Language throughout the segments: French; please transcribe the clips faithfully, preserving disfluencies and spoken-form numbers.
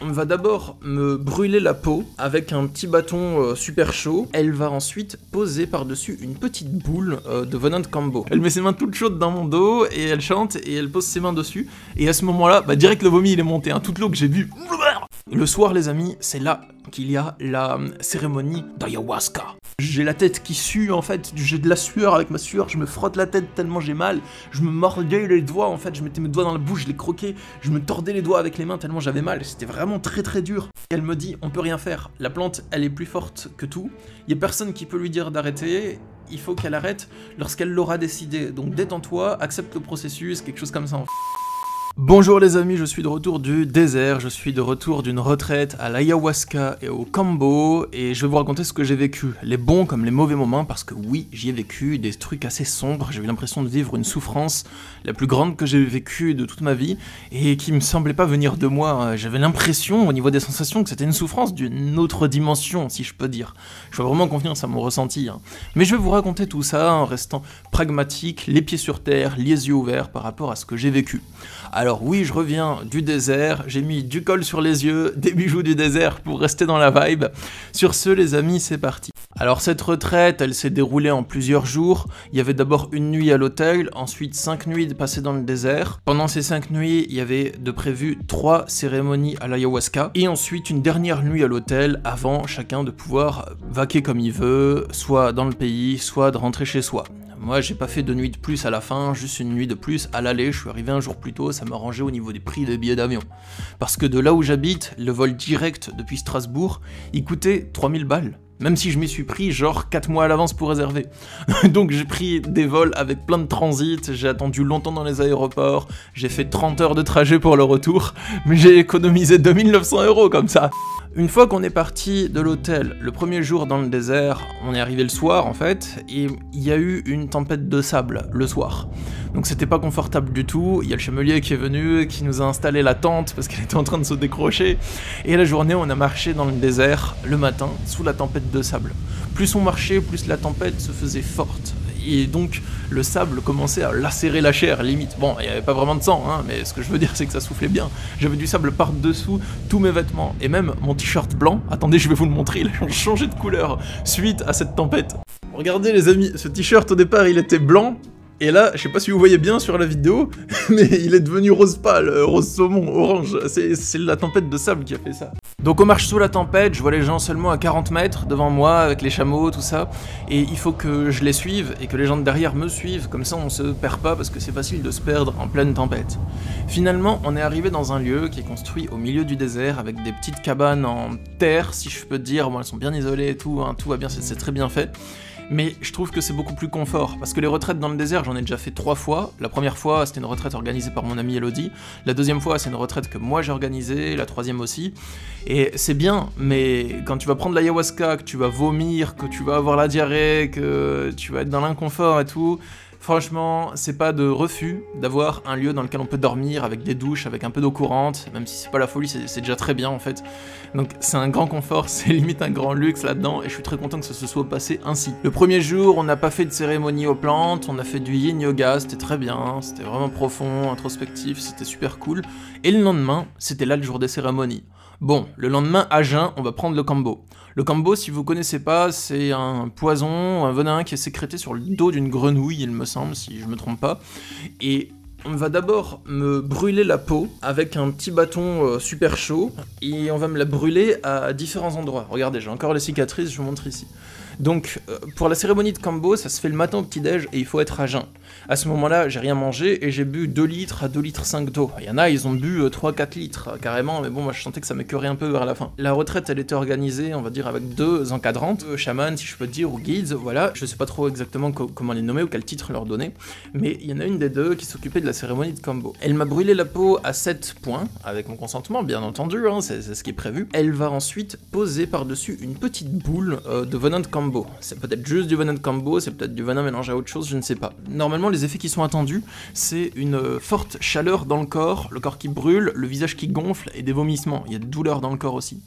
on va d'abord me brûler la peau avec un petit bâton euh, super chaud. Elle va ensuite poser par-dessus une petite boule euh, de venin de Kambo. Elle met ses mains toutes chaudes dans mon dos et elle chante et elle pose ses mains dessus. Et à ce moment-là, bah direct le vomi il est monté, hein, toute l'eau que j'ai bu. Le soir les amis, c'est là qu'il y a la euh, cérémonie d'ayahuasca. J'ai la tête qui sue en fait, j'ai de la sueur avec ma sueur, je me frotte la tête tellement j'ai mal, je me mordais les doigts en fait, je mettais mes doigts dans la bouche, je les croquais, je me tordais les doigts avec les mains tellement j'avais mal, c'était vraiment très très dur. Elle me dit on peut rien faire, la plante elle est plus forte que tout, il y a personne qui peut lui dire d'arrêter, il faut qu'elle arrête lorsqu'elle l'aura décidé, donc détends-toi, accepte le processus, quelque chose comme ça en fait. Bonjour les amis, je suis de retour du désert, je suis de retour d'une retraite à l'ayahuasca et au Kambo, et je vais vous raconter ce que j'ai vécu, les bons comme les mauvais moments, parce que oui, j'y ai vécu des trucs assez sombres, j'ai eu l'impression de vivre une souffrance la plus grande que j'ai vécue de toute ma vie, et qui me semblait pas venir de moi, j'avais l'impression au niveau des sensations que c'était une souffrance d'une autre dimension, si je peux dire. Je fais vraiment confiance à mon ressenti, hein. Mais je vais vous raconter tout ça en restant pragmatique, les pieds sur terre, les yeux ouverts par rapport à ce que j'ai vécu. Alors oui, je reviens du désert, j'ai mis du col sur les yeux, des bijoux du désert pour rester dans la vibe. Sur ce les amis, c'est parti. Alors cette retraite, elle s'est déroulée en plusieurs jours. Il y avait d'abord une nuit à l'hôtel, ensuite cinq nuits passées dans le désert. Pendant ces cinq nuits, il y avait de prévu trois cérémonies à l'ayahuasca, et ensuite une dernière nuit à l'hôtel avant chacun de pouvoir vaquer comme il veut, soit dans le pays, soit de rentrer chez soi. Moi j'ai pas fait de nuit de plus à la fin, juste une nuit de plus à l'aller, je suis arrivé un jour plus tôt, ça m'a arrangé au niveau des prix des billets d'avion. Parce que de là où j'habite, le vol direct depuis Strasbourg, il coûtait trois mille balles. Même si je m'y suis pris genre quatre mois à l'avance pour réserver. Donc j'ai pris des vols avec plein de transit, j'ai attendu longtemps dans les aéroports, j'ai fait trente heures de trajet pour le retour, mais j'ai économisé deux mille neuf cents euros comme ça. Une fois qu'on est parti de l'hôtel, le premier jour dans le désert, on est arrivé le soir en fait, et il y a eu une tempête de sable le soir. Donc c'était pas confortable du tout, il y a le chamelier qui est venu, qui nous a installé la tente parce qu'elle était en train de se décrocher, et la journée on a marché dans le désert le matin sous la tempête de sable. Plus on marchait, plus la tempête se faisait forte. Et donc le sable commençait à lacérer la chair, limite. Bon, il n'y avait pas vraiment de sang, hein, mais ce que je veux dire c'est que ça soufflait bien. J'avais du sable par-dessous tous mes vêtements, et même mon t-shirt blanc, attendez je vais vous le montrer, il a changé de couleur suite à cette tempête. Regardez les amis, ce t-shirt au départ il était blanc, et là, je sais pas si vous voyez bien sur la vidéo, mais il est devenu rose pâle, rose saumon, orange, c'est la tempête de sable qui a fait ça. Donc on marche sous la tempête, je vois les gens seulement à quarante mètres devant moi, avec les chameaux, tout ça, et il faut que je les suive, et que les gens de derrière me suivent, comme ça on se perd pas, parce que c'est facile de se perdre en pleine tempête. Finalement, on est arrivé dans un lieu qui est construit au milieu du désert, avec des petites cabanes en terre, si je peux te dire, bon elles sont bien isolées et tout, hein, tout va bien, c'est très bien fait. Mais je trouve que c'est beaucoup plus confort, parce que les retraites dans le désert, j'en ai déjà fait trois fois. La première fois, c'était une retraite organisée par mon amie Elodie. La deuxième fois, c'est une retraite que moi j'ai organisée, la troisième aussi. Et c'est bien, mais quand tu vas prendre l'ayahuasca, que tu vas vomir, que tu vas avoir la diarrhée, que tu vas être dans l'inconfort et tout... Franchement, c'est pas de refus d'avoir un lieu dans lequel on peut dormir, avec des douches, avec un peu d'eau courante, même si c'est pas la folie, c'est déjà très bien en fait. Donc c'est un grand confort, c'est limite un grand luxe là-dedans, et je suis très content que ça se soit passé ainsi. Le premier jour, on n'a pas fait de cérémonie aux plantes, on a fait du yin yoga, c'était très bien, c'était vraiment profond, introspectif, c'était super cool. Et le lendemain, c'était là le jour des cérémonies. Bon, le lendemain, à jeun, on va prendre le Kambo. Le Kambo, si vous connaissez pas, c'est un poison, un venin qui est sécrété sur le dos d'une grenouille, il me semble, si je me trompe pas. Et on va d'abord me brûler la peau avec un petit bâton euh, super chaud, et on va me la brûler à différents endroits. Regardez, j'ai encore les cicatrices, je vous montre ici. Donc, euh, pour la cérémonie de Kambo, ça se fait le matin au petit-déj et il faut être à jeun. À ce moment-là, j'ai rien mangé et j'ai bu deux litres à deux litres cinq d'eau. Il y en a, ils ont bu euh, trois à quatre litres, euh, carrément, mais bon, moi je sentais que ça m'écœurait un peu vers la fin. La retraite, elle était organisée, on va dire, avec deux encadrantes, deux chamans, si je peux dire, ou guides, voilà. Je sais pas trop exactement co comment les nommer ou quel titre leur donner, mais il y en a une des deux qui s'occupait de la cérémonie de Kambo. Elle m'a brûlé la peau à sept points, avec mon consentement, bien entendu, hein, c'est ce qui est prévu. Elle va ensuite poser par-dessus une petite boule euh, de venin de Kambo. C'est peut-être juste du venin de Kambo, c'est peut-être du venin mélangé à autre chose, je ne sais pas. Normalement, les effets qui sont attendus, c'est une euh, forte chaleur dans le corps, le corps qui brûle, le visage qui gonfle et des vomissements. Il y a de douleurs dans le corps aussi.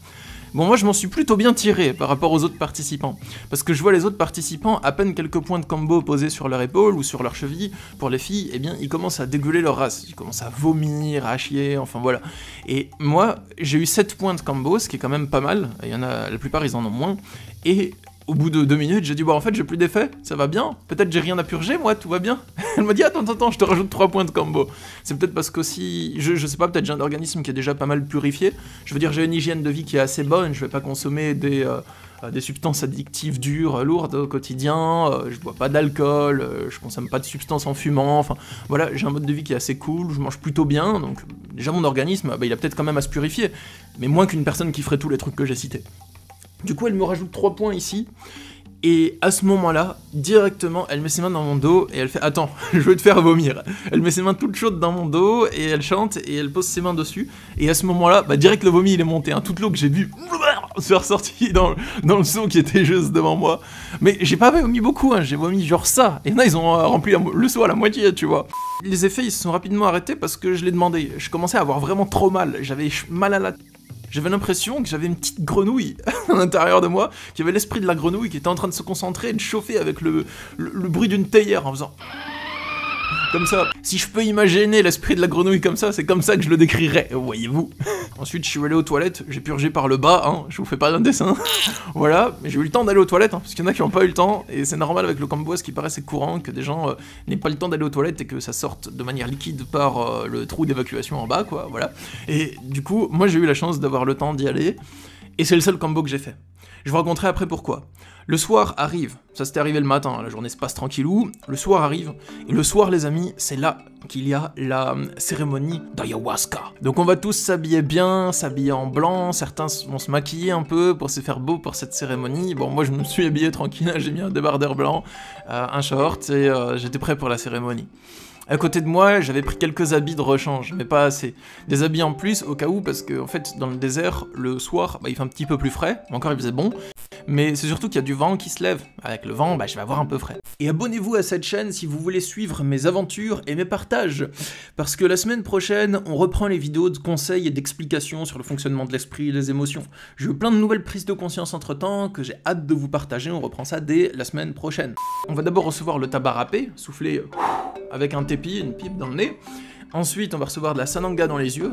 Bon, moi, je m'en suis plutôt bien tiré par rapport aux autres participants. Parce que je vois les autres participants, à peine quelques points de combo posés sur leur épaule ou sur leur cheville, pour les filles, eh bien, ils commencent à dégueuler leur race. Ils commencent à vomir, à chier, enfin voilà. Et moi, j'ai eu sept points de combo, ce qui est quand même pas mal. Il y en a, la plupart, ils en ont moins. Et au bout de deux minutes, j'ai dit, bon, en fait, j'ai plus d'effet, ça va bien. Peut-être j'ai rien à purger, moi, tout va bien. Elle m'a dit, attends, attends, attends, je te rajoute trois points de combo. C'est peut-être parce qu'aussi, je, je sais pas, peut-être j'ai un organisme qui est déjà pas mal purifié. Je veux dire, j'ai une hygiène de vie qui est assez bonne, je vais pas consommer des, euh, des substances addictives dures, lourdes au quotidien, euh, je bois pas d'alcool, euh, je consomme pas de substances en fumant, enfin, voilà, j'ai un mode de vie qui est assez cool, je mange plutôt bien, donc déjà mon organisme, bah, il a peut-être quand même à se purifier, mais moins qu'une personne qui ferait tous les trucs que j'ai cités. Du coup, elle me rajoute trois points ici, et à ce moment-là, directement, elle met ses mains dans mon dos, et elle fait « Attends, je vais te faire vomir ». Elle met ses mains toutes chaudes dans mon dos, et elle chante, et elle pose ses mains dessus, et à ce moment-là, bah direct le vomi il est monté, hein, toute l'eau que j'ai vu se ressortir dans, dans le seau qui était juste devant moi. Mais j'ai pas vomi beaucoup, hein, j'ai vomi genre ça, et là ils ont euh, rempli le seau à la moitié, tu vois. Les effets ils se sont rapidement arrêtés parce que je l'ai demandé, je commençais à avoir vraiment trop mal, j'avais mal à la tête. J'avais l'impression que j'avais une petite grenouille à l'intérieur de moi, qui avait l'esprit de la grenouille, qui était en train de se concentrer et de chauffer avec le, le, le bruit d'une théière en faisant... Comme ça. Si je peux imaginer l'esprit de la grenouille comme ça, c'est comme ça que je le décrirais, voyez-vous. Ensuite, je suis allé aux toilettes, j'ai purgé par le bas, hein, je vous fais pas un dessin. Voilà, mais j'ai eu le temps d'aller aux toilettes, hein, parce qu'il y en a qui n'ont pas eu le temps, et c'est normal avec le combo, ce qui paraît c'est courant, que des gens euh, n'aient pas le temps d'aller aux toilettes et que ça sorte de manière liquide par euh, le trou d'évacuation en bas, quoi, voilà. Et du coup, moi j'ai eu la chance d'avoir le temps d'y aller, et c'est le seul combo que j'ai fait. Je vous raconterai après pourquoi. Le soir arrive, ça s'était arrivé le matin, la journée se passe tranquillou, le soir arrive, et le soir les amis, c'est là qu'il y a la cérémonie d'ayahuasca. Donc on va tous s'habiller bien, s'habiller en blanc, certains vont se maquiller un peu pour se faire beau pour cette cérémonie. Bon moi je me suis habillé tranquille, j'ai mis un débardeur blanc, euh, un short, et euh, j'étais prêt pour la cérémonie. À côté de moi, j'avais pris quelques habits de rechange, mais pas assez. Des habits en plus, au cas où, parce que, en fait, dans le désert, le soir, bah, il fait un petit peu plus frais, encore il faisait bon, mais c'est surtout qu'il y a du vent qui se lève. Avec le vent, bah, je vais avoir un peu frais. Et abonnez-vous à cette chaîne si vous voulez suivre mes aventures et mes partages, parce que la semaine prochaine, on reprend les vidéos de conseils et d'explications sur le fonctionnement de l'esprit et des émotions. J'ai eu plein de nouvelles prises de conscience entre-temps, que j'ai hâte de vous partager, on reprend ça dès la semaine prochaine. On va d'abord recevoir le tabac râpé, soufflé avec un tépi, une pipe dans le nez. Ensuite, on va recevoir de la sananga dans les yeux.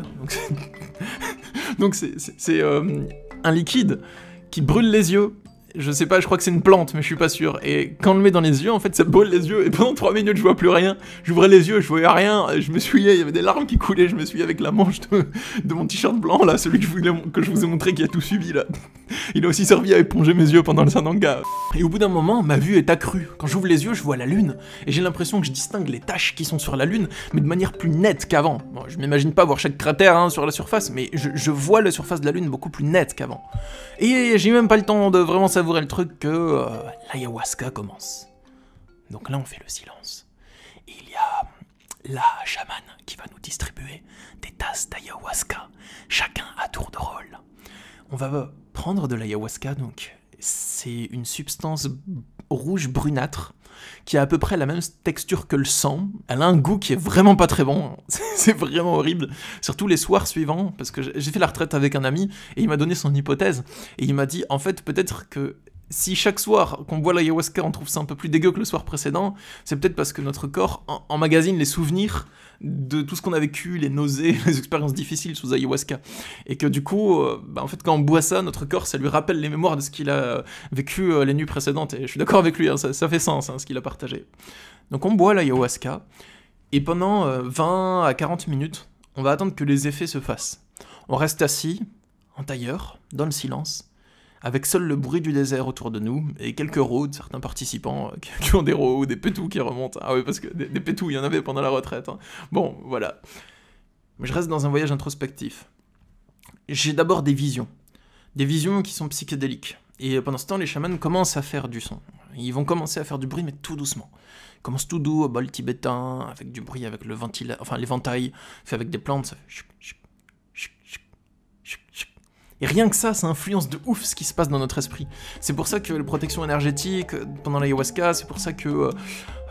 Donc c'est euh, un liquide qui brûle les yeux. Je sais pas, je crois que c'est une plante, mais je suis pas sûr. Et quand on le met dans les yeux, en fait, ça brûle les yeux. Et pendant trois minutes, je vois plus rien. J'ouvrais les yeux, je voyais rien. Je me souillais, il y avait des larmes qui coulaient. Je me souillais avec la manche de, de mon t-shirt blanc, là, celui que je, voulais, que je vous ai montré qui a tout suivi, là. Il a aussi servi à éponger mes yeux pendant le sananga. Et au bout d'un moment, ma vue est accrue. Quand j'ouvre les yeux, je vois la lune. Et j'ai l'impression que je distingue les taches qui sont sur la lune, mais de manière plus nette qu'avant. Bon, je m'imagine pas voir chaque cratère hein, sur la surface, mais je, je vois la surface de la lune beaucoup plus nette qu'avant. Et j'ai même pas le temps de vraiment savourer le truc que euh, l'ayahuasca commence. Donc là, on fait le silence. Et il y a la chamane qui va nous distribuer des tasses d'ayahuasca, chacun à tour de rôle. On va prendre de l'ayahuasca, donc c'est une substance rouge brunâtre qui a à peu près la même texture que le sang. Elle a un goût qui est vraiment pas très bon, c'est vraiment horrible, surtout les soirs suivants, parce que j'ai fait la retraite avec un ami, et il m'a donné son hypothèse, et il m'a dit, en fait, peut-être que si chaque soir qu'on boit l'ayahuasca, on trouve ça un peu plus dégueu que le soir précédent, c'est peut-être parce que notre corps en emmagasine les souvenirs de tout ce qu'on a vécu, les nausées, les expériences difficiles sous ayahuasca. Et que du coup, euh, bah en fait, quand on boit ça, notre corps, ça lui rappelle les mémoires de ce qu'il a vécu euh, les nuits précédentes. Et je suis d'accord avec lui, hein, ça, ça fait sens, hein, ce qu'il a partagé. Donc on boit l'ayahuasca, et pendant euh, vingt à quarante minutes, on va attendre que les effets se fassent. On reste assis, en tailleur, dans le silence, avec seul le bruit du désert autour de nous, et quelques rôdes, certains participants euh, qui ont des rôdes, des pétous qui remontent. Ah oui, parce que des, des pétous, il y en avait pendant la retraite. Hein. Bon, voilà. Mais je reste dans un voyage introspectif. J'ai d'abord des visions. Des visions qui sont psychédéliques. Et pendant ce temps, les chamans commencent à faire du son. Ils vont commencer à faire du bruit, mais tout doucement. Ils commencent tout doux, au bol tibétain, avec du bruit, avec le ventila... enfin, l'éventail, fait avec des plantes, ça fait... Et rien que ça, ça influence de ouf ce qui se passe dans notre esprit. C'est pour ça que la protection énergétique pendant l'ayahuasca, c'est pour ça que euh,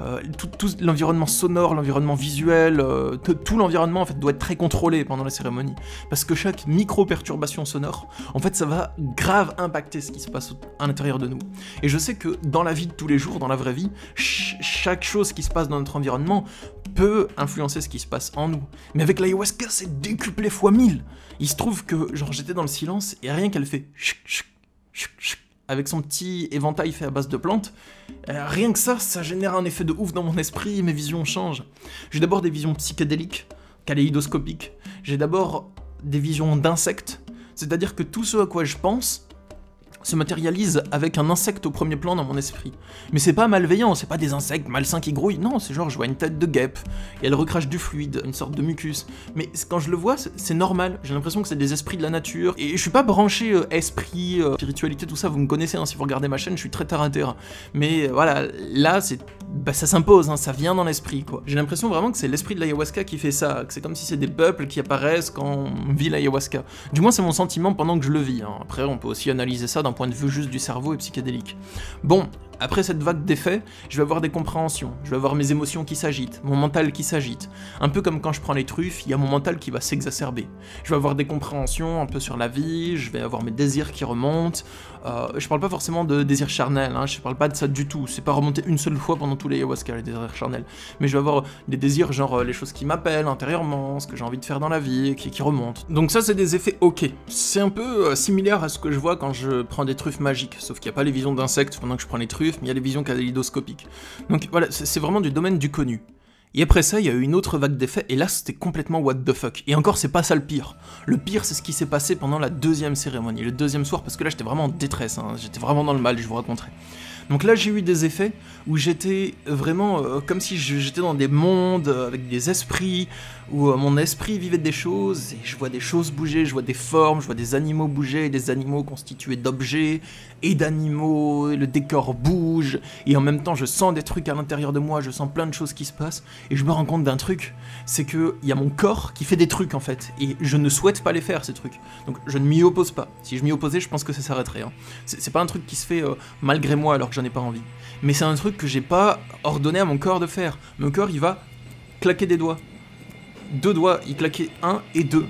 euh, tout, tout l'environnement sonore, l'environnement visuel, euh, tout l'environnement en fait doit être très contrôlé pendant la cérémonie, parce que chaque micro-perturbation sonore, en fait ça va grave impacter ce qui se passe à l'intérieur de nous. Et je sais que dans la vie de tous les jours, dans la vraie vie, ch chaque chose qui se passe dans notre environnement peut influencer ce qui se passe en nous. Mais avec l'ayahuasca, c'est décuplé fois mille. Il se trouve que genre j'étais dans le silence et rien qu'elle fait chuk, chuk, chuk, chuk, avec son petit éventail fait à base de plantes, euh, rien que ça, ça génère un effet de ouf dans mon esprit et mes visions changent. J'ai d'abord des visions psychédéliques, kaléidoscopiques, j'ai d'abord des visions d'insectes, c'est-à-dire que tout ce à quoi je pense se matérialise avec un insecte au premier plan dans mon esprit. Mais c'est pas malveillant, c'est pas des insectes malsains qui grouillent, non, c'est genre je vois une tête de guêpe, et elle recrache du fluide, une sorte de mucus. Mais quand je le vois, c'est normal, j'ai l'impression que c'est des esprits de la nature, et je suis pas branché euh, esprit, euh, spiritualité, tout ça, vous me connaissez, hein, si vous regardez ma chaîne, je suis très terre à terre. Mais euh, voilà, là, c'est... Bah, ça s'impose, hein, ça vient dans l'esprit, quoi. J'ai l'impression vraiment que c'est l'esprit de l'ayahuasca qui fait ça, que c'est comme si c'est des peuples qui apparaissent quand on vit l'ayahuasca. Du moins, c'est mon sentiment pendant que je le vis, hein. Après, on peut aussi analyser ça d'un point de vue juste du cerveau et psychédélique. Bon, après cette vague d'effets, je vais avoir des compréhensions, je vais avoir mes émotions qui s'agitent, mon mental qui s'agite. Un peu comme quand je prends les truffes, il y a mon mental qui va s'exacerber. Je vais avoir des compréhensions un peu sur la vie, je vais avoir mes désirs qui remontent. Euh, je parle pas forcément de désirs charnels, hein, je parle pas de ça du tout, c'est pas remonté une seule fois pendant tous les ayahuasca, les désirs charnels. Mais je vais avoir des désirs genre euh, les choses qui m'appellent intérieurement, ce que j'ai envie de faire dans la vie, qui, qui remontent. Donc ça c'est des effets ok. C'est un peu euh, similaire à ce que je vois quand je prends des truffes magiques, sauf qu'il n'y a pas les visions d'insectes pendant que je prends les truffes, mais il y a les visions kaléidoscopiques. Donc voilà, c'est vraiment du domaine du connu. Et après ça, il y a eu une autre vague d'effets, et là c'était complètement what the fuck. Et encore, c'est pas ça le pire. Le pire, c'est ce qui s'est passé pendant la deuxième cérémonie, le deuxième soir, parce que là j'étais vraiment en détresse, hein, j'étais vraiment dans le mal, je vous raconterai. Donc là j'ai eu des effets où j'étais vraiment euh, comme si j'étais dans des mondes euh, avec des esprits, où euh, mon esprit vivait des choses, et je vois des choses bouger, je vois des formes, je vois des animaux bouger, des animaux constitués d'objets et d'animaux, le décor bouge, et en même temps je sens des trucs à l'intérieur de moi, je sens plein de choses qui se passent, et je me rends compte d'un truc, c'est que il y a mon corps qui fait des trucs en fait, et je ne souhaite pas les faire ces trucs, donc je ne m'y oppose pas. Si je m'y opposais, je pense que ça s'arrêterait, hein. C'est pas un truc qui se fait euh, malgré moi alors que j'en ai pas envie, mais c'est un truc que j'ai pas ordonné à mon corps de faire. Mon corps il va claquer des doigts, deux doigts, il claquait un et deux.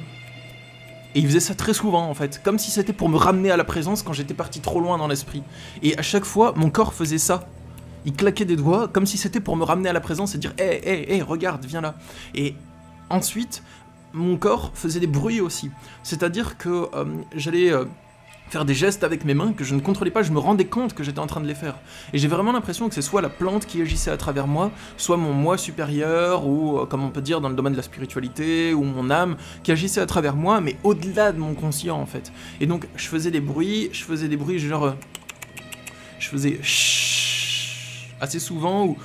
Et il faisait ça très souvent en fait, comme si c'était pour me ramener à la présence quand j'étais parti trop loin dans l'esprit. Et à chaque fois, mon corps faisait ça. Il claquait des doigts comme si c'était pour me ramener à la présence et dire « Hé, hé, hé, regarde, viens là ». Et ensuite, mon corps faisait des bruits aussi. C'est-à-dire que euh, j'allais... Euh, faire des gestes avec mes mains que je ne contrôlais pas, je me rendais compte que j'étais en train de les faire. Et j'ai vraiment l'impression que c'est soit la plante qui agissait à travers moi, soit mon moi supérieur, ou euh, comme on peut dire dans le domaine de la spiritualité, ou mon âme, qui agissait à travers moi, mais au-delà de mon conscient en fait. Et donc je faisais des bruits, je faisais des bruits genre... Euh, je faisais chut assez souvent, ou...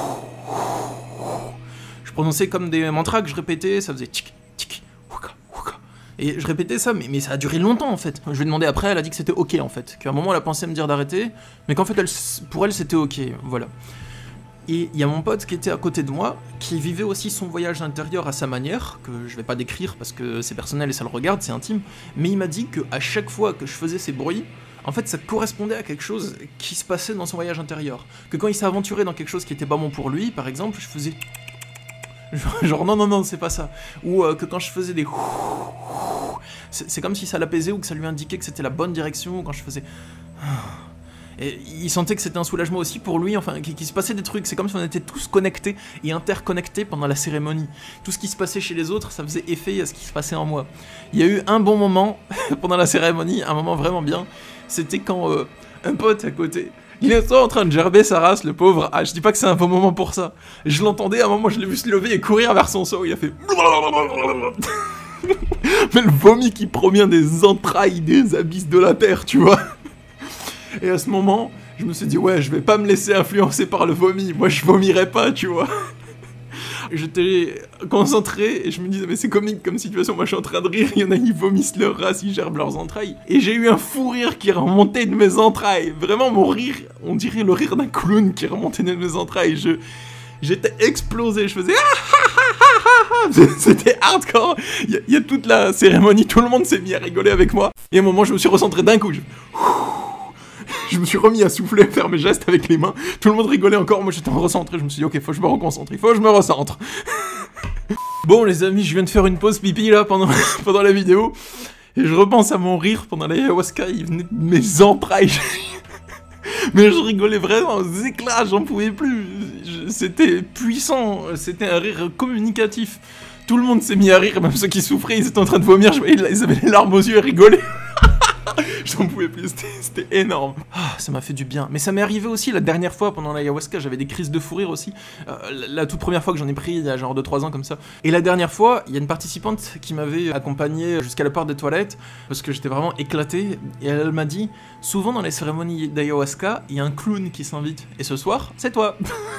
Je prononçais comme des mantras que je répétais, ça faisait tic. Et je répétais ça, mais, mais ça a duré longtemps en fait. Je lui ai demandé après, elle a dit que c'était ok en fait. Qu'à un moment elle a pensé à me dire d'arrêter, mais qu'en fait elle, pour elle c'était ok, voilà. Et il y a mon pote qui était à côté de moi, qui vivait aussi son voyage intérieur à sa manière, que je vais pas décrire parce que c'est personnel et ça le regarde, c'est intime, mais il m'a dit qu'à chaque fois que je faisais ces bruits, en fait ça correspondait à quelque chose qui se passait dans son voyage intérieur. Que quand il s'est aventuré dans quelque chose qui était pas bon pour lui, par exemple, je faisais... Genre non non non c'est pas ça. Ou euh, que quand je faisais des... C'est comme si ça l'apaisait ou que ça lui indiquait que c'était la bonne direction quand je faisais... Et il sentait que c'était un soulagement aussi pour lui, enfin qu'il se passait des trucs, c'est comme si on était tous connectés et interconnectés pendant la cérémonie. Tout ce qui se passait chez les autres, ça faisait effet à ce qui se passait en moi. Il y a eu un bon moment pendant la cérémonie, un moment vraiment bien, c'était quand euh, un pote à côté... Il est en train de gerber sa race, le pauvre. Ah, je dis pas que c'est un bon moment pour ça. Je l'entendais, à un moment, je l'ai vu se lever et courir vers son seau. Il a fait... Mais le vomi qui provient des entrailles, des abysses de la terre, tu vois. Et à ce moment, je me suis dit, ouais, je vais pas me laisser influencer par le vomi. Moi, je vomirais pas, tu vois. J'étais concentré et je me disais mais c'est comique comme situation, moi je suis en train de rire, il y en a qui vomissent leur race, ils gerbent leurs entrailles. Et j'ai eu un fou rire qui remontait de mes entrailles, vraiment mon rire, on dirait le rire d'un clown qui remontait de mes entrailles, je... J'étais explosé, je faisais c'était hardcore. Il y, y a toute la cérémonie, tout le monde s'est mis à rigoler avec moi. Et à un moment je me suis recentré d'un coup, je... je me suis remis à souffler, à faire mes gestes avec les mains. Tout le monde rigolait encore, moi j'étais recentré. Je me suis dit, ok, faut que je me reconcentre, il faut que je me recentre. Bon, les amis, je viens de faire une pause pipi là pendant, pendant la vidéo. Et je repense à mon rire pendant l'ayahuasca, il venait de mes entrailles. Mais je rigolais vraiment aux éclats, j'en pouvais plus. C'était puissant, c'était un rire communicatif. Tout le monde s'est mis à rire, même ceux qui souffraient, ils étaient en train de vomir, je voyais, ils avaient les larmes aux yeux et rigolaient. J'en pouvais plus, c'était énorme. Ah, ça m'a fait du bien. Mais ça m'est arrivé aussi la dernière fois pendant l'ayahuasca, j'avais des crises de fou rire aussi. Euh, la, la toute première fois que j'en ai pris, il y a genre deux trois ans comme ça. Et la dernière fois, il y a une participante qui m'avait accompagné jusqu'à la porte des toilettes, parce que j'étais vraiment éclaté, et elle m'a dit, souvent dans les cérémonies d'ayahuasca, il y a un clown qui s'invite. Et ce soir, c'est toi.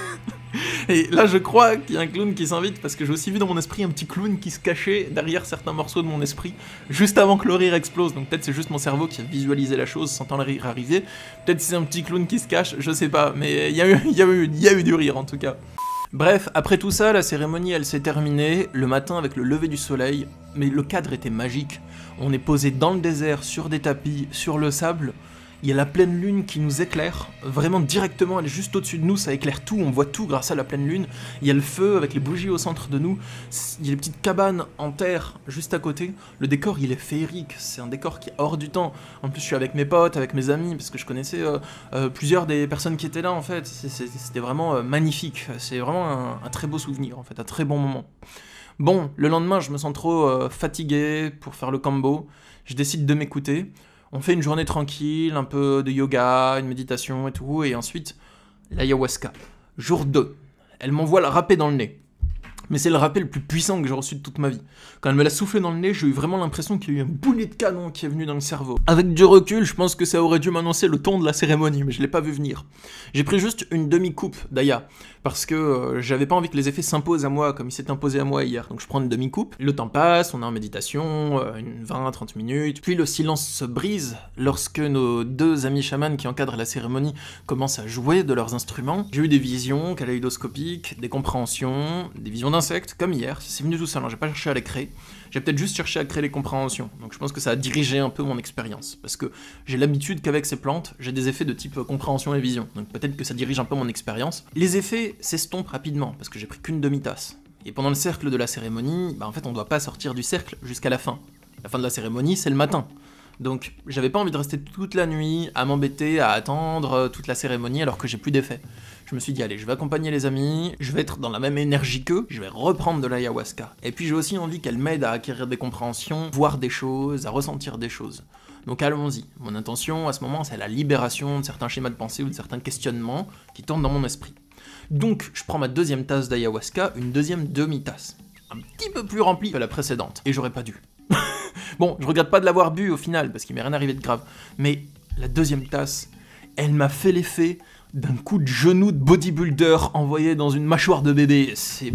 Et là je crois qu'il y a un clown qui s'invite parce que j'ai aussi vu dans mon esprit un petit clown qui se cachait derrière certains morceaux de mon esprit juste avant que le rire explose, donc peut-être c'est juste mon cerveau qui a visualisé la chose sentant le rire arriver, peut-être c'est un petit clown qui se cache, je sais pas, mais il y a eu, il y a eu, il y a eu du rire en tout cas. Bref, après tout ça, la cérémonie elle s'est terminée, le matin avec le lever du soleil, mais le cadre était magique, on est posé dans le désert, sur des tapis, sur le sable. Il y a la pleine lune qui nous éclaire, vraiment directement, elle est juste au-dessus de nous, ça éclaire tout, on voit tout grâce à la pleine lune. Il y a le feu avec les bougies au centre de nous, il y a les petites cabanes en terre juste à côté. Le décor il est féerique, c'est un décor qui est hors du temps. En plus je suis avec mes potes, avec mes amis, parce que je connaissais euh, euh, plusieurs des personnes qui étaient là en fait. C'était vraiment euh, magnifique, c'est vraiment un, un très beau souvenir en fait, un très bon moment. Bon, le lendemain je me sens trop euh, fatigué pour faire le combo, je décide de m'écouter. On fait une journée tranquille, un peu de yoga, une méditation et tout, et ensuite, l'ayahuasca. Jour deux. Elle m'envoie la râpée dans le nez. Mais c'est le râpé le plus puissant que j'ai reçu de toute ma vie. Quand elle me l'a soufflé dans le nez, j'ai eu vraiment l'impression qu'il y a eu un boulet de canon qui est venu dans le cerveau. Avec du recul, je pense que ça aurait dû m'annoncer le ton de la cérémonie, mais je l'ai pas vu venir. J'ai pris juste une demi-coupe d'aya, parce que euh, j'avais pas envie que les effets s'imposent à moi comme ils s'étaient imposés à moi hier, donc je prends une demi-coupe. Le temps passe, on est en méditation, euh, une vingt à trente minutes, puis le silence se brise lorsque nos deux amis chamans qui encadrent la cérémonie commencent à jouer de leurs instruments. J'ai eu des visions kaléidoscopiques, des compréhensions, des visions d'insectes, comme hier, c'est venu tout seul, hein, j'ai pas cherché à les créer. J'ai peut-être juste cherché à créer les compréhensions, donc je pense que ça a dirigé un peu mon expérience, parce que j'ai l'habitude qu'avec ces plantes, j'ai des effets de type compréhension et vision, donc peut-être que ça dirige un peu mon expérience. Les effets s'estompent rapidement, parce que j'ai pris qu'une demi-tasse. Et pendant le cercle de la cérémonie, bah en fait on doit pas sortir du cercle jusqu'à la fin. La fin de la cérémonie, c'est le matin. Donc j'avais pas envie de rester toute la nuit à m'embêter, à attendre toute la cérémonie alors que j'ai plus d'effet. Je me suis dit allez, je vais accompagner les amis, je vais être dans la même énergie qu'eux, je vais reprendre de l'ayahuasca. Et puis j'ai aussi envie qu'elle m'aide à acquérir des compréhensions, voir des choses, à ressentir des choses. Donc allons-y. Mon intention à ce moment c'est la libération de certains schémas de pensée ou de certains questionnements qui tournent dans mon esprit. Donc je prends ma deuxième tasse d'ayahuasca, une deuxième demi-tasse. Un petit peu plus remplie que la précédente, et j'aurais pas dû. Bon, je regrette pas de l'avoir bu au final, parce qu'il m'est rien arrivé de grave, mais la deuxième tasse, elle m'a fait l'effet d'un coup de genou de bodybuilder envoyé dans une mâchoire de bébé. C'est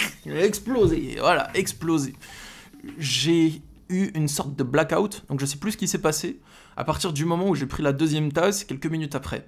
explosé, voilà, explosé. J'ai eu une sorte de blackout, donc je sais plus ce qui s'est passé, à partir du moment où j'ai pris la deuxième tasse, quelques minutes après.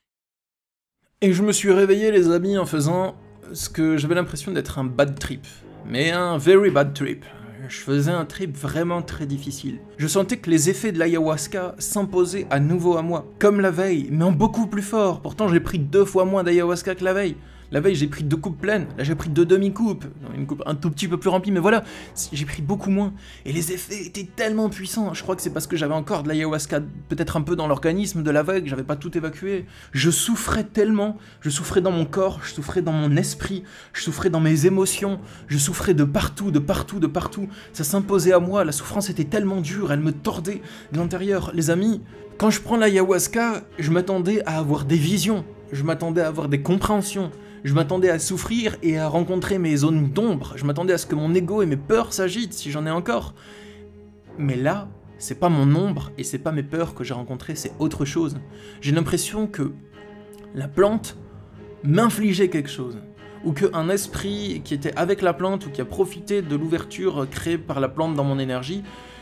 Et je me suis réveillé, les amis, en faisant ce que j'avais l'impression d'être un bad trip, mais un very bad trip. Je faisais un trip vraiment très difficile. Je sentais que les effets de l'ayahuasca s'imposaient à nouveau à moi, comme la veille, mais en beaucoup plus fort. Pourtant j'ai pris deux fois moins d'ayahuasca que la veille. La veille j'ai pris deux coupes pleines, là j'ai pris deux demi-coupes, une coupe un tout petit peu plus remplie, mais voilà, j'ai pris beaucoup moins. Et les effets étaient tellement puissants, je crois que c'est parce que j'avais encore de l'ayahuasca peut-être un peu dans l'organisme de la veille, que j'avais pas tout évacué. Je souffrais tellement, je souffrais dans mon corps, je souffrais dans mon esprit, je souffrais dans mes émotions, je souffrais de partout, de partout, de partout. Ça s'imposait à moi, la souffrance était tellement dure, elle me tordait de l'intérieur. Les amis, quand je prends l'ayahuasca, je m'attendais à avoir des visions, je m'attendais à avoir des compréhensions. Je m'attendais à souffrir et à rencontrer mes zones d'ombre, je m'attendais à ce que mon ego et mes peurs s'agitent, si j'en ai encore. Mais là, c'est pas mon ombre et c'est pas mes peurs que j'ai rencontrées, c'est autre chose. J'ai l'impression que la plante m'infligeait quelque chose, ou qu'un esprit qui était avec la plante, ou qui a profité de l'ouverture créée par la plante dans mon énergie,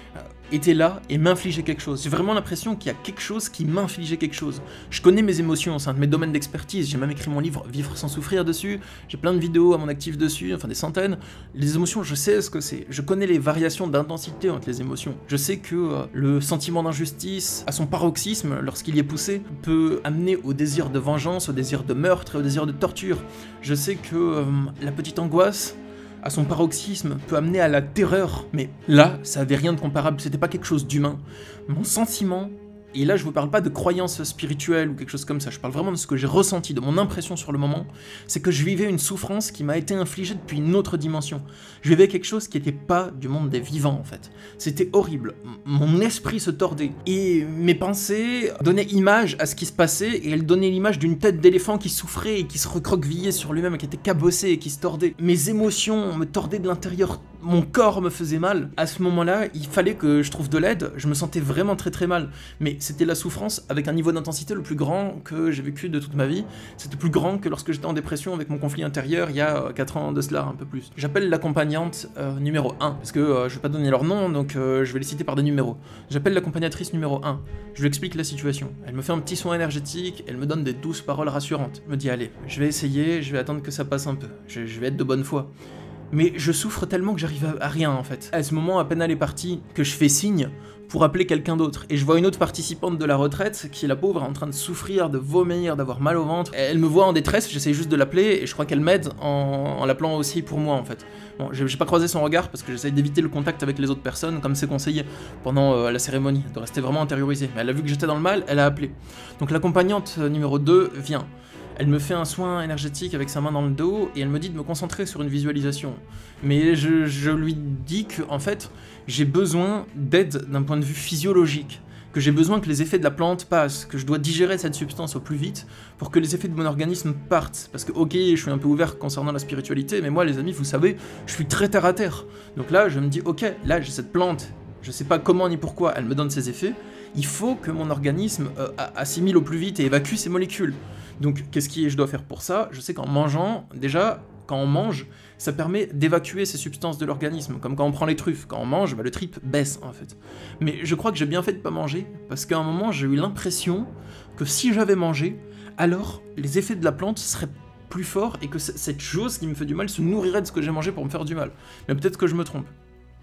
était là et m'infligeait quelque chose. J'ai vraiment l'impression qu'il y a quelque chose qui m'infligeait quelque chose. Je connais mes émotions, c'est un de mes domaines d'expertise, j'ai même écrit mon livre Vivre sans souffrir dessus, j'ai plein de vidéos à mon actif dessus, enfin des centaines. Les émotions, je sais ce que c'est, je connais les variations d'intensité entre les émotions. Je sais que euh, le sentiment d'injustice, à son paroxysme, lorsqu'il y est poussé, peut amener au désir de vengeance, au désir de meurtre et au désir de torture. Je sais que euh, la petite angoisse, à son paroxysme, peut amener à la terreur. Mais là, ça avait rien de comparable, c'était pas quelque chose d'humain. Mon sentiment, et là je vous parle pas de croyances spirituelles ou quelque chose comme ça, je parle vraiment de ce que j'ai ressenti, de mon impression sur le moment, c'est que je vivais une souffrance qui m'a été infligée depuis une autre dimension. Je vivais quelque chose qui n'était pas du monde des vivants en fait. C'était horrible, mon esprit se tordait, et mes pensées donnaient image à ce qui se passait, et elles donnaient l'image d'une tête d'éléphant qui souffrait et qui se recroquevillait sur lui-même, qui était cabossé et qui se tordait. Mes émotions me tordaient de l'intérieur, mon corps me faisait mal. À ce moment-là, il fallait que je trouve de l'aide, je me sentais vraiment très très mal, mais c'était la souffrance avec un niveau d'intensité le plus grand que j'ai vécu de toute ma vie. C'était plus grand que lorsque j'étais en dépression avec mon conflit intérieur il y a quatre ans de cela, un peu plus. J'appelle l'accompagnante euh, numéro un, parce que euh, je vais pas donner leur nom, donc euh, je vais les citer par des numéros. J'appelle l'accompagnatrice numéro un, je lui explique la situation. Elle me fait un petit soin énergétique, elle me donne des douces paroles rassurantes. Elle me dit allez, je vais essayer, je vais attendre que ça passe un peu, je, je vais être de bonne foi. Mais je souffre tellement que j'arrive à, à rien en fait. À ce moment, à peine elle est partie, que je fais signe pour appeler quelqu'un d'autre. Et je vois une autre participante de la retraite, qui est la pauvre, en train de souffrir, de vomir, d'avoir mal au ventre. Elle me voit en détresse, j'essaie juste de l'appeler, et je crois qu'elle m'aide en, en l'appelant aussi pour moi en fait. Bon, j'ai pas croisé son regard parce que j'essaie d'éviter le contact avec les autres personnes, comme c'est conseillé pendant euh, la cérémonie, de rester vraiment intériorisé. Mais elle a vu que j'étais dans le mal, elle a appelé. Donc l'accompagnante numéro deux vient. Elle me fait un soin énergétique avec sa main dans le dos et elle me dit de me concentrer sur une visualisation. Mais je, je lui dis que, en fait, j'ai besoin d'aide d'un point de vue physiologique, que j'ai besoin que les effets de la plante passent, que je dois digérer cette substance au plus vite pour que les effets de mon organisme partent. Parce que, ok, je suis un peu ouvert concernant la spiritualité, mais moi, les amis, vous savez, je suis très terre à terre. Donc là, je me dis, ok, là, j'ai cette plante, je sais pas comment ni pourquoi elle me donne ses effets, il faut que mon organisme euh, assimile au plus vite et évacue ces molécules. Donc, qu'est-ce que je dois faire pour ça? Je sais qu'en mangeant, déjà, quand on mange, ça permet d'évacuer ces substances de l'organisme, comme quand on prend les truffes. Quand on mange, bah, le trip baisse, en fait. Mais je crois que j'ai bien fait de pas manger, parce qu'à un moment, j'ai eu l'impression que si j'avais mangé, alors les effets de la plante seraient plus forts et que cette chose qui me fait du mal se nourrirait de ce que j'ai mangé pour me faire du mal. Mais peut-être que je me trompe.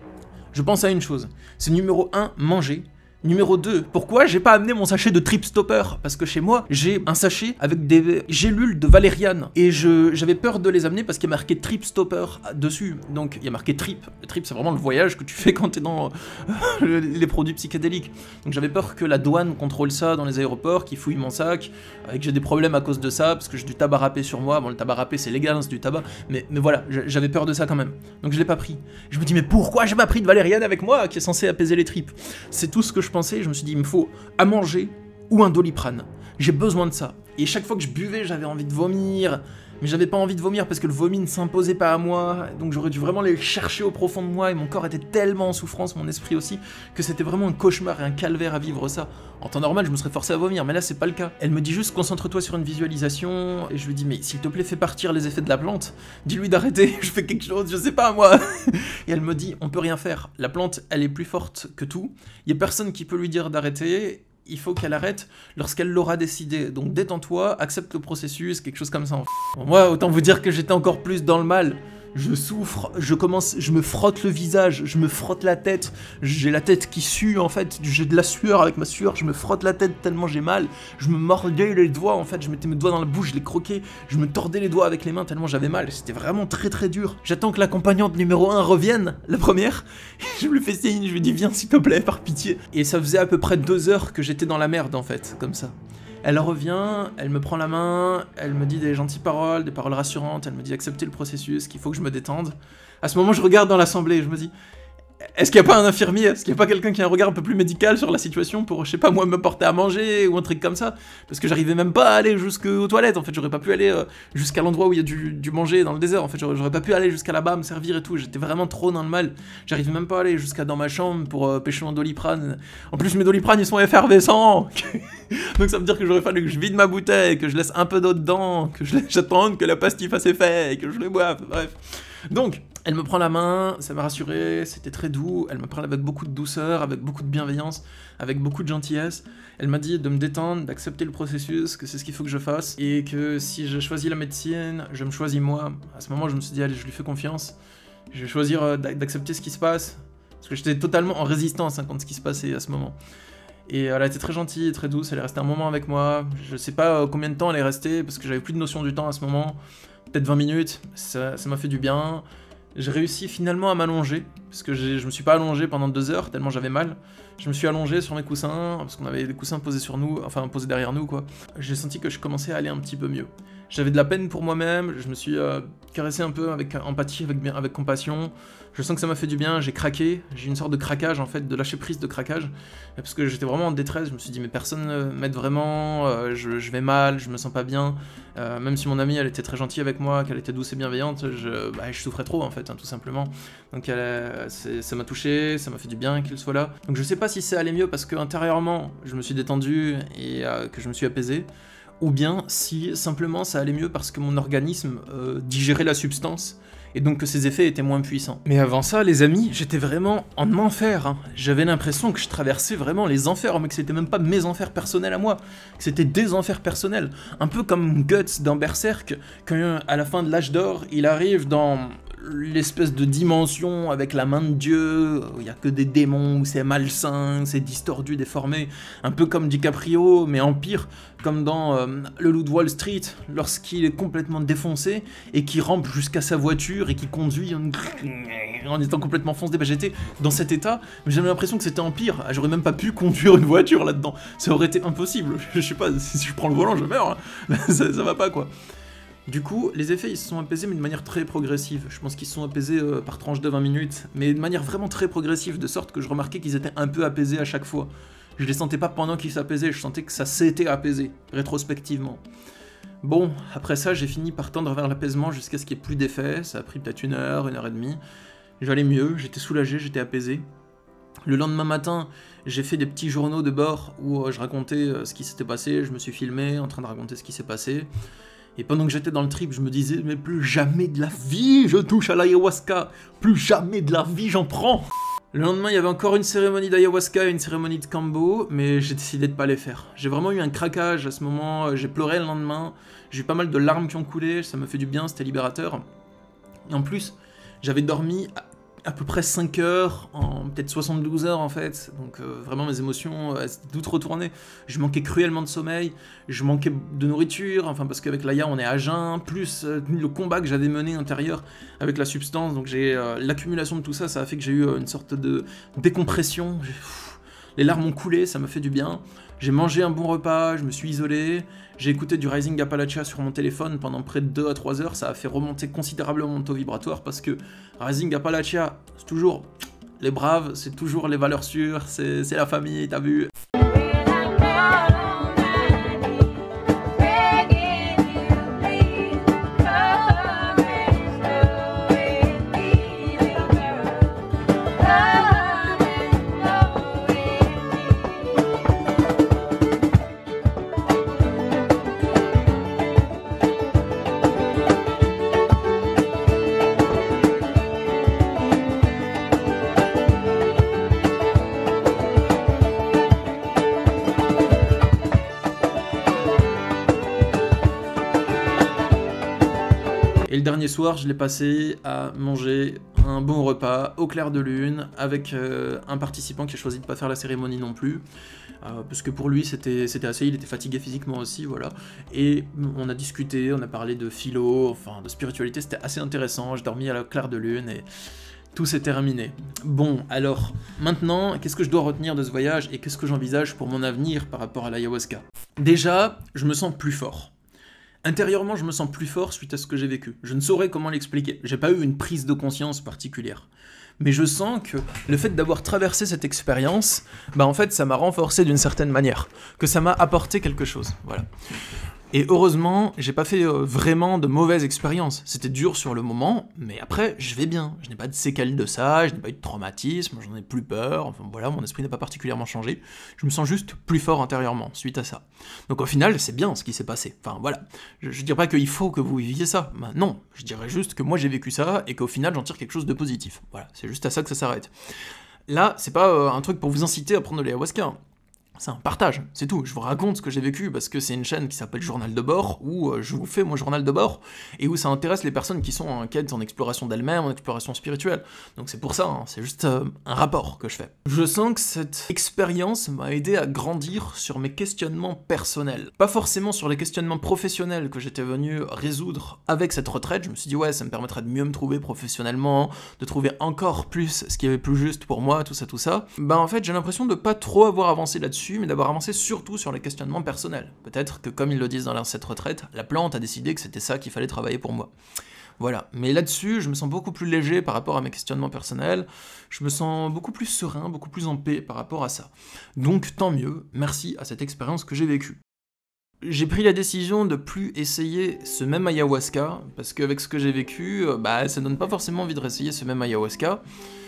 Je pense à une chose, c'est numéro un, manger. Numéro deux, pourquoi j'ai pas amené mon sachet de Trip Stopper? Parce que chez moi, j'ai un sachet avec des gélules de valériane. Et je j'avais peur de les amener parce qu'il y a marqué Trip Stopper dessus. Donc il y a marqué Trip. Le Trip, c'est vraiment le voyage que tu fais quand t'es dans euh, les produits psychédéliques. Donc j'avais peur que la douane contrôle ça dans les aéroports, qu'ils fouillent mon sac, et que j'ai des problèmes à cause de ça, parce que j'ai du tabac râpé sur moi. Bon, le tabac râpé, c'est légal, c'est du tabac. Mais, mais voilà, j'avais peur de ça quand même. Donc je l'ai pas pris. Je me dis, mais pourquoi j'ai pas pris de valériane avec moi, qui est censé apaiser les tripes? C'est tout ce que je pensais, je me suis dit, il me faut à manger ou un Doliprane. J'ai besoin de ça. Et chaque fois que je buvais, j'avais envie de vomir, mais j'avais pas envie de vomir parce que le vomi ne s'imposait pas à moi, donc j'aurais dû vraiment les chercher au profond de moi, et mon corps était tellement en souffrance, mon esprit aussi, que c'était vraiment un cauchemar et un calvaire à vivre ça. En temps normal, je me serais forcé à vomir, mais là, c'est pas le cas. Elle me dit juste, concentre-toi sur une visualisation, et je lui dis, mais s'il te plaît, fais partir les effets de la plante, dis-lui d'arrêter, je fais quelque chose, je sais pas, moi. Et elle me dit, on peut rien faire, la plante, elle est plus forte que tout, il y a personne qui peut lui dire d'arrêter, il faut qu'elle arrête lorsqu'elle l'aura décidé. Donc détends-toi, accepte le processus, quelque chose comme ça. Bon, moi, autant vous dire que j'étais encore plus dans le mal. Je souffre, je commence, je me frotte le visage, je me frotte la tête, j'ai la tête qui sue en fait, j'ai de la sueur avec ma sueur, je me frotte la tête tellement j'ai mal, je me mordais les doigts en fait, je mettais mes doigts dans la bouche, je les croquais, je me tordais les doigts avec les mains tellement j'avais mal, c'était vraiment très très dur. J'attends que l'accompagnante numéro un revienne, la première, je lui fais signe, je lui dis viens s'il te plaît, par pitié. Et ça faisait à peu près deux heures que j'étais dans la merde en fait, comme ça. Elle revient, elle me prend la main, elle me dit des gentilles paroles, des paroles rassurantes, elle me dit accepter le processus, qu'il faut que je me détende. À ce moment, je regarde dans l'assemblée et je me dis, est-ce qu'il n'y a pas un infirmier? Est-ce qu'il n'y a pas quelqu'un qui a un regard un peu plus médical sur la situation pour, je sais pas moi, me porter à manger ou un truc comme ça? Parce que j'arrivais même pas à aller jusqu'aux toilettes, en fait, j'aurais pas pu aller euh, jusqu'à l'endroit où il y a du, du manger dans le désert, en fait, j'aurais pas pu aller jusqu'à là-bas, me servir et tout, j'étais vraiment trop dans le mal. J'arrivais même pas à aller jusqu'à dans ma chambre pour euh, pêcher mon Doliprane. En plus, mes Doliprane, ils sont effervescents. Donc ça veut dire que j'aurais fallu que je vide ma bouteille, que je laisse un peu d'eau dedans, que j'attende que la pastille fasse effet et que je le boive, bref. Donc, Elle me prend la main, ça m'a rassuré, c'était très doux, elle me parle avec beaucoup de douceur, avec beaucoup de bienveillance, avec beaucoup de gentillesse. Elle m'a dit de me détendre, d'accepter le processus, que c'est ce qu'il faut que je fasse, et que si je choisis la médecine, je me choisis moi. À ce moment, je me suis dit, allez, je lui fais confiance, je vais choisir d'accepter ce qui se passe, parce que j'étais totalement en résistance hein, contre ce qui se passait à ce moment. Et elle a été très gentille, très douce, elle est restée un moment avec moi, je sais pas combien de temps elle est restée, parce que j'avais plus de notion du temps à ce moment, peut-être vingt minutes, ça m'a fait du bien. J'ai réussi finalement à m'allonger, parce que je me suis pas allongé pendant deux heures, tellement j'avais mal. Je me suis allongé sur mes coussins, parce qu'on avait des coussins posés sur nous, enfin posés derrière nous quoi. J'ai senti que je commençais à aller un petit peu mieux. J'avais de la peine pour moi-même, je me suis euh, caressé un peu avec empathie, avec, avec compassion. Je sens que ça m'a fait du bien, j'ai craqué, j'ai une sorte de craquage en fait, de lâcher prise de craquage. Parce que j'étais vraiment en détresse, je me suis dit mais personne ne m'aide vraiment, euh, je, je vais mal, je me sens pas bien. Euh, même si mon amie elle était très gentille avec moi, qu'elle était douce et bienveillante, je, bah, je souffrais trop en fait, hein, tout simplement. Donc elle, ça m'a touché, ça m'a fait du bien qu'il soit là. Donc je sais pas si c'est allé mieux parce que intérieurement je me suis détendu et euh, que je me suis apaisé. Ou bien si simplement ça allait mieux parce que mon organisme euh, digérait la substance, et donc que ses effets étaient moins puissants. Mais avant ça, les amis, j'étais vraiment en enfer, hein. J'avais l'impression que je traversais vraiment les enfers, mais que c'était même pas mes enfers personnels à moi, que c'était des enfers personnels. Un peu comme Guts dans Berserk, quand à la fin de l'âge d'or, il arrive dans l'espèce de dimension avec la main de Dieu, où il n'y a que des démons, où c'est malsain, c'est distordu, déformé, un peu comme DiCaprio, mais en pire, comme dans euh, Le Loup de Wall Street, lorsqu'il est complètement défoncé, et qui rampe jusqu'à sa voiture, et qui conduit en, en étant complètement foncé. Bah, j'étais dans cet état, mais j'avais l'impression que c'était en pire, j'aurais même pas pu conduire une voiture là-dedans, ça aurait été impossible, je sais pas, si je prends le volant, je meurs, hein. ça, ça va pas quoi. Du coup, les effets ils se sont apaisés mais de manière très progressive. Je pense qu'ils se sont apaisés euh, par tranche de vingt minutes, mais de manière vraiment très progressive, de sorte que je remarquais qu'ils étaient un peu apaisés à chaque fois. Je les sentais pas pendant qu'ils s'apaisaient, je sentais que ça s'était apaisé, rétrospectivement. Bon, après ça, j'ai fini par tendre vers l'apaisement jusqu'à ce qu'il n'y ait plus d'effet, ça a pris peut-être une heure, une heure et demie. J'allais mieux, j'étais soulagé, j'étais apaisé. Le lendemain matin, j'ai fait des petits journaux de bord où euh, je racontais euh, ce qui s'était passé, je me suis filmé en train de raconter ce qui s'est passé. Et pendant que j'étais dans le trip, je me disais, mais plus jamais de la vie je touche à l'ayahuasca, plus jamais de la vie j'en prends. Le lendemain, il y avait encore une cérémonie d'ayahuasca et une cérémonie de Kambo, mais j'ai décidé de pas les faire. J'ai vraiment eu un craquage à ce moment, j'ai pleuré le lendemain, j'ai eu pas mal de larmes qui ont coulé, ça m'a fait du bien, c'était libérateur. Et en plus, j'avais dormi à peu près cinq heures, en peut-être soixante-douze heures en fait, donc euh, vraiment mes émotions, euh, elles étaient toutes retournées, je manquais cruellement de sommeil, je manquais de nourriture, enfin parce qu'avec l'Aya on est à jeun, plus euh, le combat que j'avais mené intérieur avec la substance, donc j'ai euh, l'accumulation de tout ça, ça a fait que j'ai eu euh, une sorte de décompression, pff, les larmes ont coulé, ça m'a fait du bien, j'ai mangé un bon repas, je me suis isolé, j'ai écouté du Rising Appalachia sur mon téléphone pendant près de deux à trois heures, ça a fait remonter considérablement mon taux vibratoire parce que Rising Appalachia, c'est toujours les braves, c'est toujours les valeurs sûres, c'est la famille, t'as vu. Et le dernier soir, je l'ai passé à manger un bon repas au clair de lune avec euh, un participant qui a choisi de ne pas faire la cérémonie non plus, euh, parce que pour lui c'était assez, il était fatigué physiquement aussi, voilà. Et on a discuté, on a parlé de philo, enfin de spiritualité, c'était assez intéressant, j'ai dormi à la clair de lune et tout s'est terminé. Bon, alors, maintenant, qu'est-ce que je dois retenir de ce voyage et qu'est-ce que j'envisage pour mon avenir par rapport à l'ayahuasca? Déjà, je me sens plus fort. Intérieurement, je me sens plus fort suite à ce que j'ai vécu. Je ne saurais comment l'expliquer. J'ai pas eu une prise de conscience particulière. Mais je sens que le fait d'avoir traversé cette expérience, bah en fait, ça m'a renforcé d'une certaine manière. Que ça m'a apporté quelque chose, voilà. Et heureusement, j'ai pas fait euh, vraiment de mauvaises expériences. C'était dur sur le moment, mais après, je vais bien. Je n'ai pas de séquelles de ça, je n'ai pas eu de traumatisme, j'en ai plus peur, enfin voilà, mon esprit n'a pas particulièrement changé. Je me sens juste plus fort intérieurement, suite à ça. Donc au final, c'est bien ce qui s'est passé. Enfin voilà, je, je dirais pas qu'il faut que vous viviez ça, ben, non. Je dirais juste que moi j'ai vécu ça, et qu'au final, j'en tire quelque chose de positif. Voilà, c'est juste à ça que ça s'arrête. Là, c'est pas euh, un truc pour vous inciter à prendre de l'ayahuasca. C'est un partage, c'est tout. Je vous raconte ce que j'ai vécu parce que c'est une chaîne qui s'appelle Journal de bord, où euh, je vous fais mon journal de bord, et où ça intéresse les personnes qui sont en quête, en exploration d'elles-mêmes, en exploration spirituelle. Donc c'est pour ça, hein, c'est juste euh, un rapport que je fais. Je sens que cette expérience m'a aidé à grandir sur mes questionnements personnels. Pas forcément sur les questionnements professionnels que j'étais venu résoudre avec cette retraite. Je me suis dit, ouais, ça me permettrait de mieux me trouver professionnellement, de trouver encore plus ce qui est plus juste pour moi, tout ça, tout ça. Bah en fait, j'ai l'impression de pas trop avoir avancé là-dessus, mais d'avoir avancé surtout sur les questionnements personnels. Peut-être que, comme ils le disent dans cette retraite, la plante a décidé que c'était ça qu'il fallait travailler pour moi. Voilà, mais là-dessus, je me sens beaucoup plus léger par rapport à mes questionnements personnels, je me sens beaucoup plus serein, beaucoup plus en paix par rapport à ça. Donc tant mieux, merci à cette expérience que j'ai vécue. J'ai pris la décision de plus essayer ce même ayahuasca, parce qu'avec ce que j'ai vécu, bah ça donne pas forcément envie de réessayer ce même ayahuasca.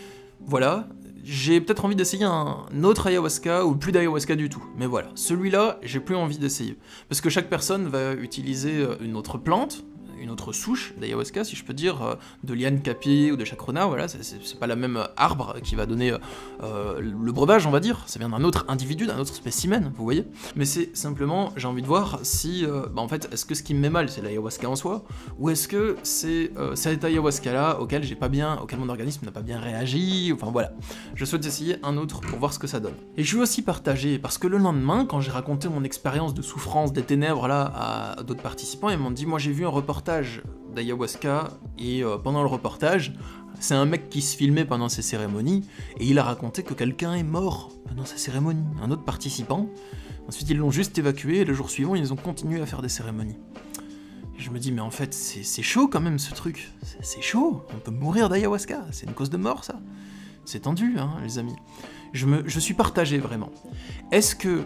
Voilà. J'ai peut-être envie d'essayer un autre ayahuasca, ou plus d'ayahuasca du tout. Mais voilà, celui-là, j'ai plus envie d'essayer. Parce que chaque personne va utiliser une autre plante, une autre souche d'ayahuasca, si je peux dire, de liane capi ou de chacrona, voilà, c'est pas la même arbre qui va donner euh, le breuvage, on va dire, ça vient d'un autre individu, d'un autre spécimen, vous voyez. Mais c'est simplement, j'ai envie de voir si, euh, bah en fait, est-ce que ce qui me met mal, c'est l'ayahuasca en soi, ou est-ce que c'est euh, cet ayahuasca-là auquel j'ai pas bien, auquel mon organisme n'a pas bien réagi, enfin voilà. Je souhaite essayer un autre pour voir ce que ça donne. Et je veux aussi partager, parce que le lendemain, quand j'ai raconté mon expérience de souffrance des ténèbres là à d'autres participants, ils m'ont dit, moi j'ai vu un reportage d'ayahuasca, et euh, pendant le reportage, c'est un mec qui se filmait pendant ces cérémonies, et il a raconté que quelqu'un est mort pendant sa cérémonie, un autre participant. Ensuite ils l'ont juste évacué, et le jour suivant ils ont continué à faire des cérémonies. Et je me dis, mais en fait c'est chaud quand même ce truc, c'est chaud, on peut mourir d'ayahuasca, c'est une cause de mort ça. C'est tendu hein les amis. Je, me, je suis partagé vraiment. Est-ce que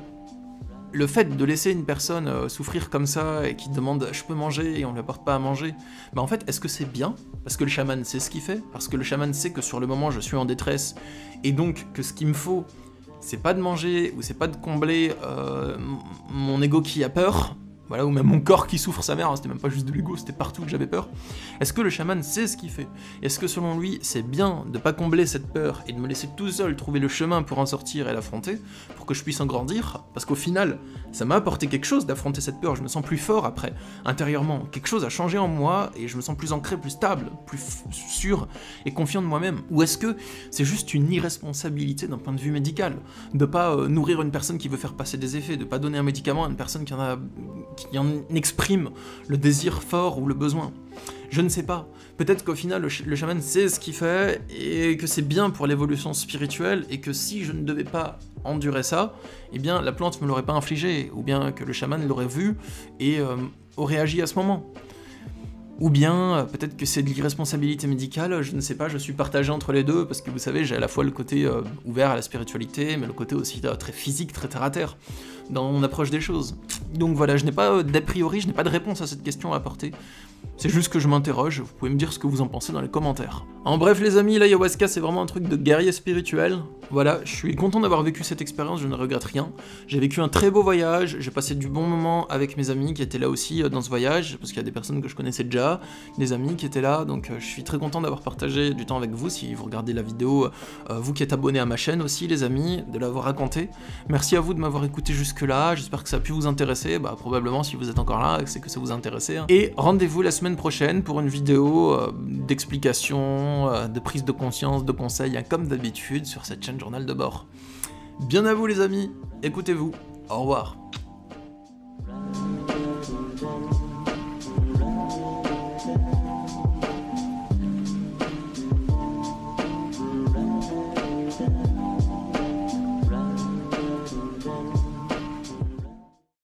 le fait de laisser une personne euh, souffrir comme ça et qui demande « je peux manger » et on ne lui apporte pas à manger, bah en fait, est-ce que c'est bien? Parce que le chaman sait ce qu'il fait, parce que le chaman sait que sur le moment je suis en détresse, et donc que ce qu'il me faut, c'est pas de manger, ou c'est pas de combler euh, mon ego qui a peur, voilà, ou même mon corps qui souffre sa mère, hein, c'était même pas juste de l'ego, c'était partout que j'avais peur. Est-ce que le chaman sait ce qu'il fait? Est-ce que selon lui, c'est bien de pas combler cette peur et de me laisser tout seul trouver le chemin pour en sortir et l'affronter, pour que je puisse en grandir? Parce qu'au final, ça m'a apporté quelque chose d'affronter cette peur, je me sens plus fort après, intérieurement, quelque chose a changé en moi, et je me sens plus ancré, plus stable, plus sûr et confiant de moi-même. Ou est-ce que c'est juste une irresponsabilité d'un point de vue médical, de pas euh, nourrir une personne qui veut faire passer des effets, de pas donner un médicament à une personne qui en a... qui en exprime le désir fort ou le besoin. Je ne sais pas. Peut-être qu'au final, le, ch le chaman sait ce qu'il fait, et que c'est bien pour l'évolution spirituelle, et que si je ne devais pas endurer ça, eh bien la plante me l'aurait pas infligé, ou bien que le chaman l'aurait vu, et euh, aurait agi à ce moment. Ou bien, euh, peut-être que c'est de l'irresponsabilité médicale, je ne sais pas, je suis partagé entre les deux, parce que vous savez, j'ai à la fois le côté euh, ouvert à la spiritualité, mais le côté aussi euh, très physique, très terre-à-terre, dans mon approche des choses. Donc voilà, je n'ai pas euh, d'a priori, je n'ai pas de réponse à cette question à apporter. C'est juste que je m'interroge, vous pouvez me dire ce que vous en pensez dans les commentaires. En bref les amis, l'ayahuasca c'est vraiment un truc de guerrier spirituel. Voilà, je suis content d'avoir vécu cette expérience, je ne regrette rien. J'ai vécu un très beau voyage, j'ai passé du bon moment avec mes amis qui étaient là aussi dans ce voyage, parce qu'il y a des personnes que je connaissais déjà, des amis qui étaient là, donc je suis très content d'avoir partagé du temps avec vous, si vous regardez la vidéo, euh, vous qui êtes abonnés à ma chaîne aussi les amis, de l'avoir raconté. Merci à vous de m'avoir écouté jusque là, j'espère que ça a pu vous intéresser, bah probablement si vous êtes encore là, c'est que ça vous intéressait. Hein. Et rendez-vous la semaine prochaine pour une vidéo euh, d'explication, euh, de prise de conscience, de conseils, hein, comme d'habitude sur cette chaîne Journal de bord. Bien à vous les amis, écoutez-vous, au revoir.